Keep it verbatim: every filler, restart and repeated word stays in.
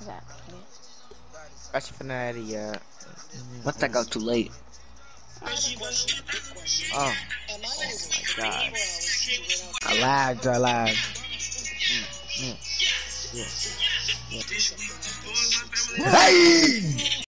Exactly. Acho que finna ready yet. Once I go too late. I have a question. Quick question. Oh, Am I oh able my for god. twenty-four hours to rent out I lagged, I lagged. Mm, mm, yeah, do something like this? yeah. Hey!